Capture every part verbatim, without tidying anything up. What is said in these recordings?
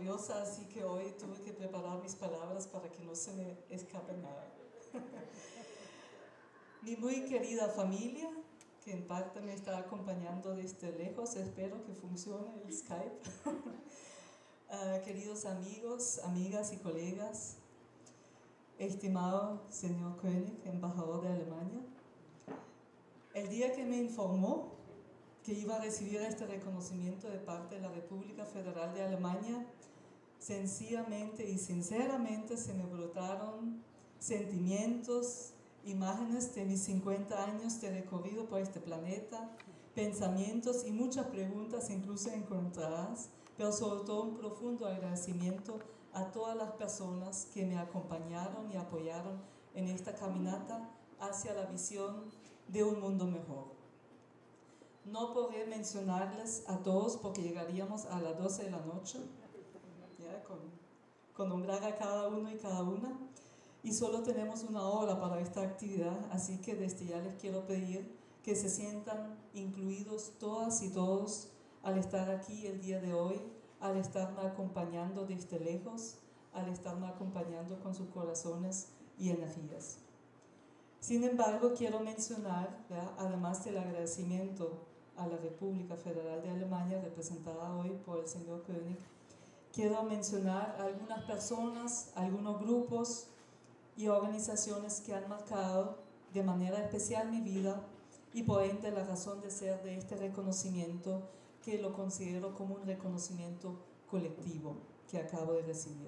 nerviosa, así que hoy tuve que preparar mis palabras para que no se me escape nada. Mi muy querida familia, que en parte me está acompañando desde lejos, espero que funcione el Skype. uh, queridos amigos, amigas y colegas, estimado señor König, embajador de Alemania, el día que me informó que iba a recibir este reconocimiento de parte de la República Federal de Alemania, sencillamente y sinceramente se me brotaron sentimientos, imágenes de mis cincuenta años de recorrido por este planeta, pensamientos y muchas preguntas incluso encontradas, pero sobre todo un profundo agradecimiento a todas las personas que me acompañaron y apoyaron en esta caminata hacia la visión de un mundo mejor. No podré mencionarles a todos porque llegaríamos a las doce de la noche, ya, con, con nombrar a cada uno y cada una, y solo tenemos una hora para esta actividad, así que desde ya les quiero pedir que se sientan incluidos todas y todos al estar aquí el día de hoy, al estarme acompañando desde lejos, al estarme acompañando con sus corazones y energías. Sin embargo, quiero mencionar, ¿verdad?, además del agradecimiento a la República Federal de Alemania, representada hoy por el señor König, quiero mencionar a algunas personas, algunos grupos y organizaciones que han marcado de manera especial mi vida y por ende la razón de ser de este reconocimiento, que lo considero como un reconocimiento colectivo que acabo de recibir.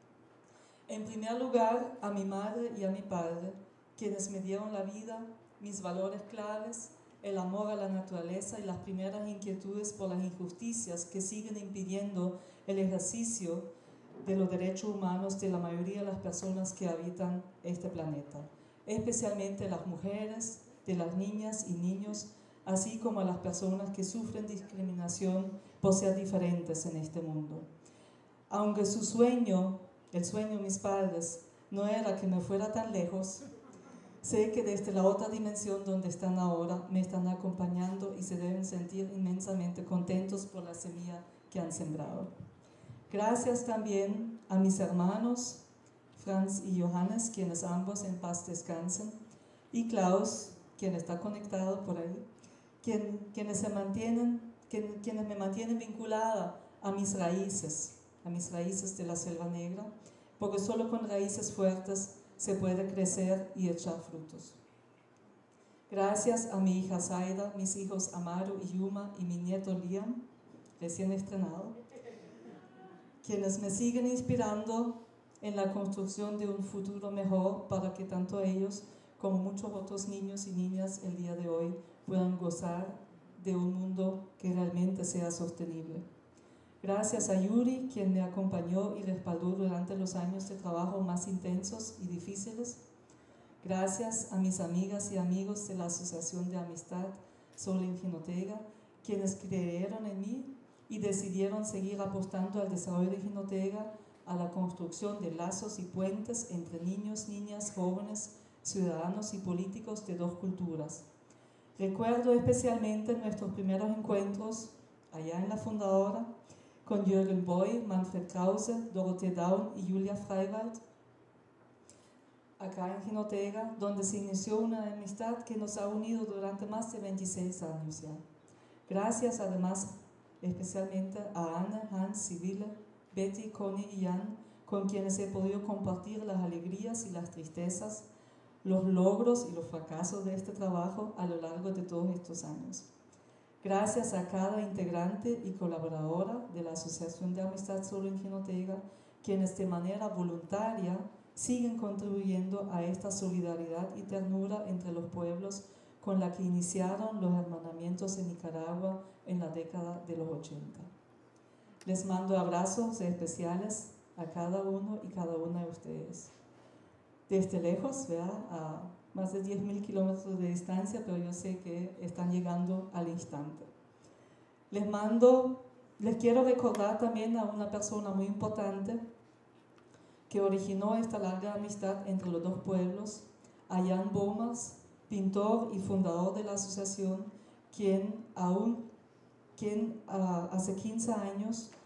En primer lugar, a mi madre y a mi padre, quienes me dieron la vida, mis valores claves, el amor a la naturaleza y las primeras inquietudes por las injusticias que siguen impidiendo el ejercicio de los derechos humanos de la mayoría de las personas que habitan este planeta, especialmente las mujeres, de las niñas y niños, así como a las personas que sufren discriminación por ser diferentes en este mundo. Aunque su sueño, el sueño de mis padres, no era que me fuera tan lejos, sé que desde la otra dimensión donde están ahora me están acompañando y se deben sentir inmensamente contentos por la semilla que han sembrado. Gracias también a mis hermanos, Franz y Johannes, quienes ambos en paz descansen, y Klaus, quien está conectado por ahí, quien, quienes, se mantienen, quien, quienes me mantienen vinculada a mis raíces, a mis raíces de la Selva Negra, porque solo con raíces fuertes se puede crecer y echar frutos. Gracias a mi hija Zaida, mis hijos Amaro y Yuma y mi nieto Liam, recién estrenado, quienes me siguen inspirando en la construcción de un futuro mejor para que tanto ellos como muchos otros niños y niñas el día de hoy puedan gozar de un mundo que realmente sea sostenible. Gracias a Yuri, quien me acompañó y respaldó durante los años de trabajo más intensos y difíciles. Gracias a mis amigas y amigos de la Asociación de Amistad Solin Jinotega, quienes creyeron en mí y decidieron seguir apostando al desarrollo de Jinotega, a la construcción de lazos y puentes entre niños, niñas, jóvenes, ciudadanos y políticos de dos culturas. Recuerdo especialmente nuestros primeros encuentros allá en la fundadora, con Jürgen Boy, Manfred Krause, Dorothee Daun y Julia Freiwald, acá en Jinotega, donde se inició una amistad que nos ha unido durante más de veintiséis años ya. Gracias además especialmente a Anne, Hans, Sibylle, Betty, Connie y Jan, con quienes he podido compartir las alegrías y las tristezas, los logros y los fracasos de este trabajo a lo largo de todos estos años. Gracias a cada integrante y colaboradora de la Asociación de Amistad Solin Jinotega, quienes de manera voluntaria siguen contribuyendo a esta solidaridad y ternura entre los pueblos con la que iniciaron los hermanamientos en Nicaragua en la década de los ochenta. Les mando abrazos especiales a cada uno y cada una de ustedes. Desde lejos, ¿verdad?, a más de diez mil kilómetros de distancia, pero yo sé que están llegando al instante. Les mando, les quiero recordar también a una persona muy importante que originó esta larga amistad entre los dos pueblos, a Jan Bomers, pintor y fundador de la asociación, quien, aún, quien uh, hace quince años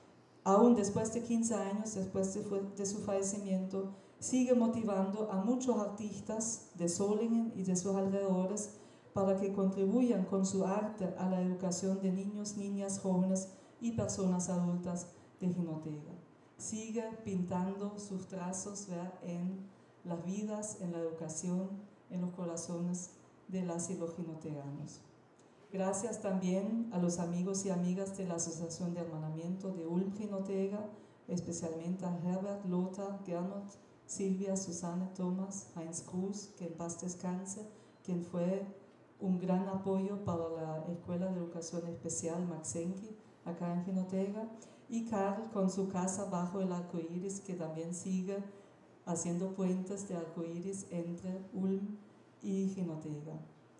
aún después de quince años, después de, de su fallecimiento, sigue motivando a muchos artistas de Solingen y de sus alrededores para que contribuyan con su arte a la educación de niños, niñas, jóvenes y personas adultas de Jinotega. Sigue pintando sus trazos, ¿verdad?, en las vidas, en la educación, en los corazones de las y los jinoteganos. Gracias también a los amigos y amigas de la Asociación de Hermanamiento de Ulm Jinotega, especialmente a Herbert, Lothar, Gernot, Silvia, Susanne, Thomas, Heinz Cruz, que en paz descanse, quien fue un gran apoyo para la Escuela de Educación Especial Maxenki, acá en Jinotega, y Karl con su casa bajo el arco iris, que también sigue haciendo puentes de arco iris entre Ulm y Jinotega.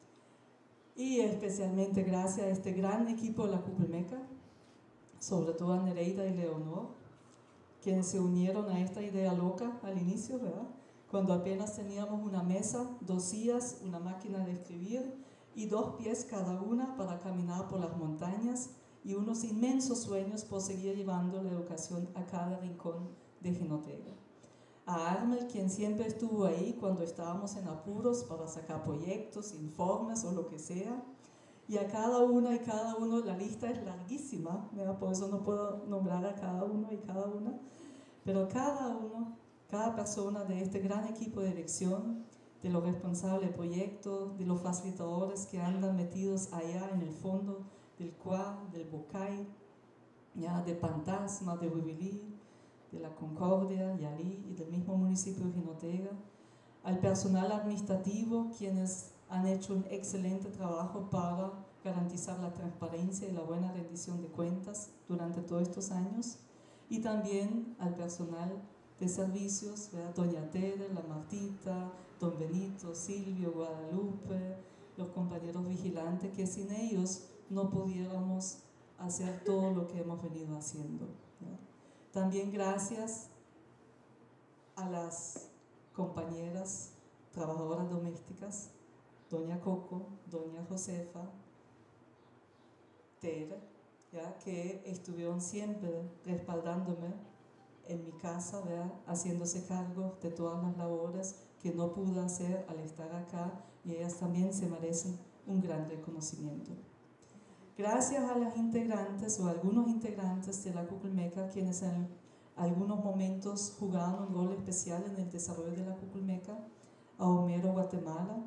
Y especialmente gracias a este gran equipo de la Kugelmeca, sobre todo a Nereida y Leonor, quienes se unieron a esta idea loca al inicio, ¿verdad?, cuando apenas teníamos una mesa, dos sillas, una máquina de escribir y dos pies cada una para caminar por las montañas y unos inmensos sueños por seguir llevando la educación a cada rincón de Jinotega. A Armel, quien siempre estuvo ahí cuando estábamos en apuros para sacar proyectos, informes o lo que sea, y a cada una y cada uno, la lista es larguísima, ¿verdad?, por eso no puedo nombrar a cada uno y cada una, pero cada uno, cada persona de este gran equipo de dirección, de los responsables de proyectos, de los facilitadores que andan metidos allá en el fondo del Cuá, del Bocay, ya, de Fantasma, de Huibilí, de la Concordia, Yalí y del mismo municipio de Jinotega, al personal administrativo, quienes han hecho un excelente trabajo para garantizar la transparencia y la buena rendición de cuentas durante todos estos años, y también al personal de servicios, ¿verdad?, doña Tere, la Martita, don Benito, Silvio, Guadalupe, los compañeros vigilantes, que sin ellos no pudiéramos hacer todo lo que hemos venido haciendo, ¿verdad? También gracias a las compañeras trabajadoras domésticas, doña Coco, doña Josefa, Tere, ¿ya?, que estuvieron siempre respaldándome en mi casa, ¿verdad?, haciéndose cargo de todas las labores que no pude hacer al estar acá, y ellas también se merecen un gran reconocimiento. Gracias a las integrantes o algunos integrantes de la Kugelmeca, quienes en algunos momentos jugaron un rol especial en el desarrollo de la Kugelmeca, a Homero Guatemala,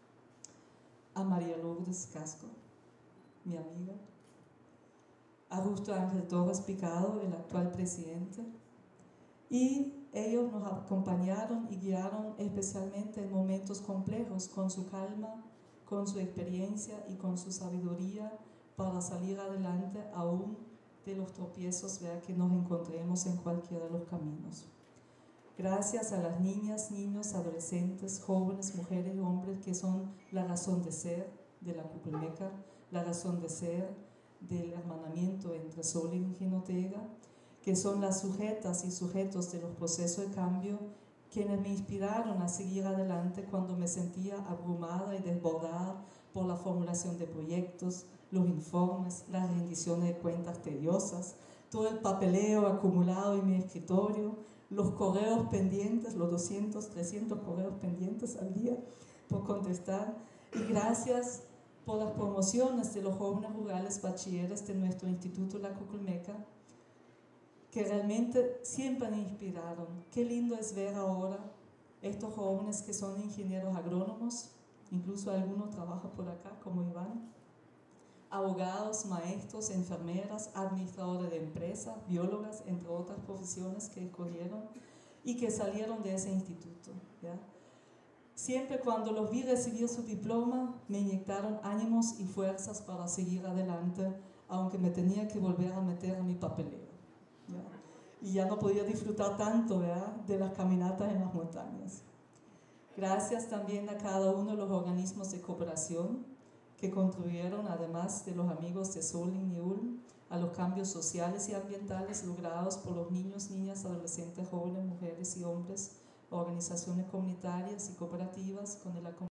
a María Lourdes Casco, mi amiga, a Justo Ángel Torres Picado, el actual presidente, y ellos nos acompañaron y guiaron especialmente en momentos complejos con su calma, con su experiencia y con su sabiduría para salir adelante aún de los tropiezos, ¿verdad?, que nos encontremos en cualquiera de los caminos. Gracias a las niñas, niños, adolescentes, jóvenes, mujeres y hombres que son la razón de ser de la Kugelmeca, la razón de ser del hermanamiento entre Solingen y Jinotega, que son las sujetas y sujetos de los procesos de cambio, quienes me inspiraron a seguir adelante cuando me sentía abrumada y desbordada por la formulación de proyectos, los informes, las rendiciones de cuentas tediosas, todo el papeleo acumulado en mi escritorio, los correos pendientes, los doscientos, trescientos correos pendientes al día por contestar, y gracias por las promociones de los jóvenes rurales bachilleres de nuestro instituto La Kugelmeca, que realmente siempre me inspiraron. Qué lindo es ver ahora estos jóvenes que son ingenieros agrónomos, incluso algunos trabajan por acá, como Iván, abogados, maestros, enfermeras, administradores de empresas, biólogas, entre otras profesiones que escogieron y que salieron de ese instituto, ¿ya? Siempre cuando los vi recibir su diploma, me inyectaron ánimos y fuerzas para seguir adelante, aunque me tenía que volver a meter a mi papeleo, ¿ya? Y ya no podía disfrutar tanto, ¿verdad?, de las caminatas en las montañas. Gracias también a cada uno de los organismos de cooperación que contribuyeron, además de los amigos de Solingen y Ulm, a los cambios sociales y ambientales logrados por los niños, niñas, adolescentes, jóvenes, mujeres y hombres, organizaciones comunitarias y cooperativas con el acompañamiento